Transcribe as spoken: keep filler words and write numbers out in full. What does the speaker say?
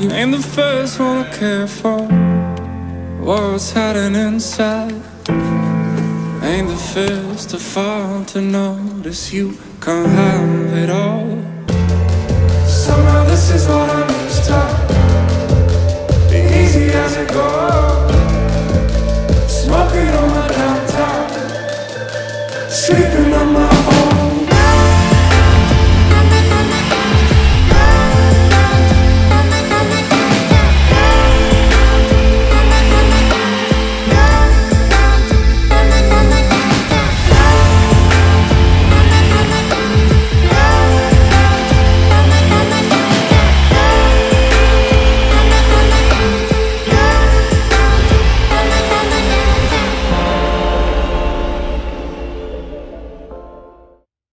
You ain't the first one to care for what's hiding inside. Ain't the first to fall to notice you can't have it all. Somehow this is what I